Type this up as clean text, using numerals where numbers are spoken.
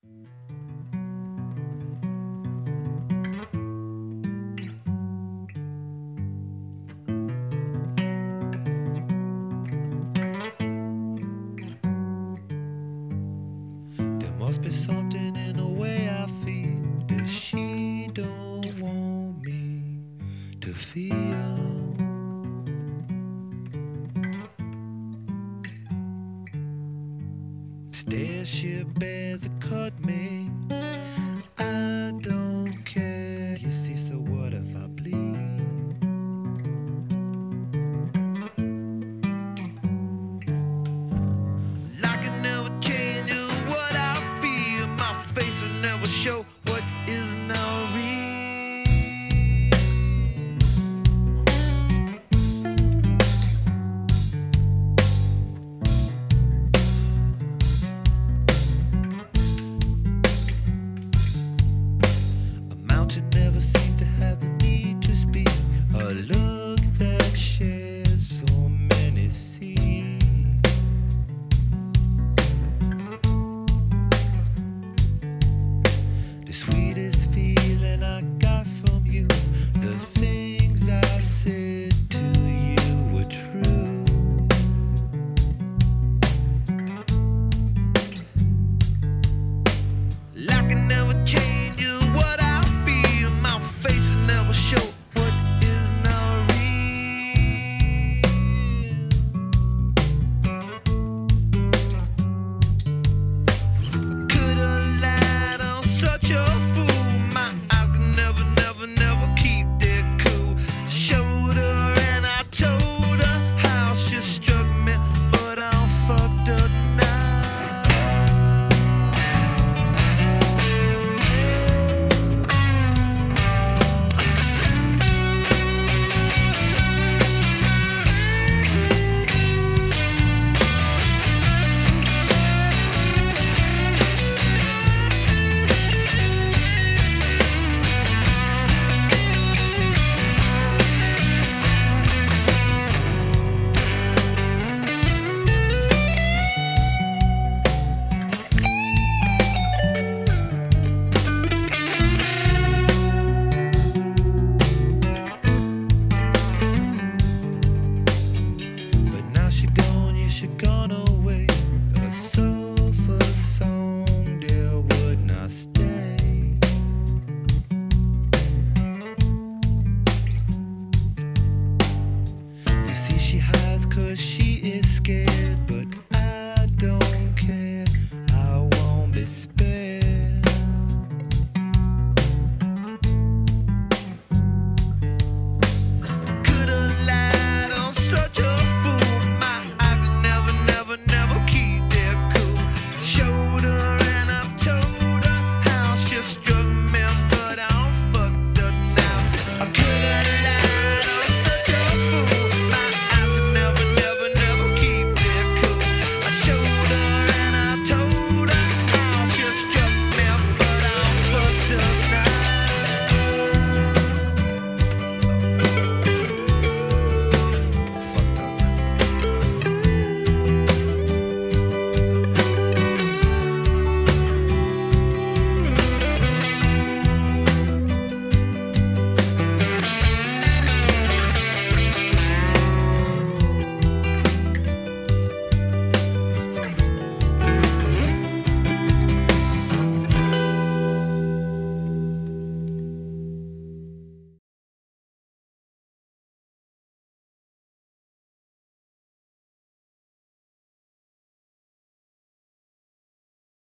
There must be something in the way I feel that she don't want me to feel. Stairs she bears a cut me. I don't care. You see, so what if I bleed? I can never change what I feel. My face will never show what is now real. A mountain never seemed to have the need to speak. A look that shares so many seas. The sweetest feeling I got from you, the things I said to you were true. I can never change what I feel. My face will never show what is now real. Could have lied, I'm such a fool. My eyes can never, never, never keep their cool. Showed her and I told her how she struck me, but I'm fucked up now. But now she gone, yeah, she gone away. A sofa song there would not stay. You see, she hides 'cause she is scared.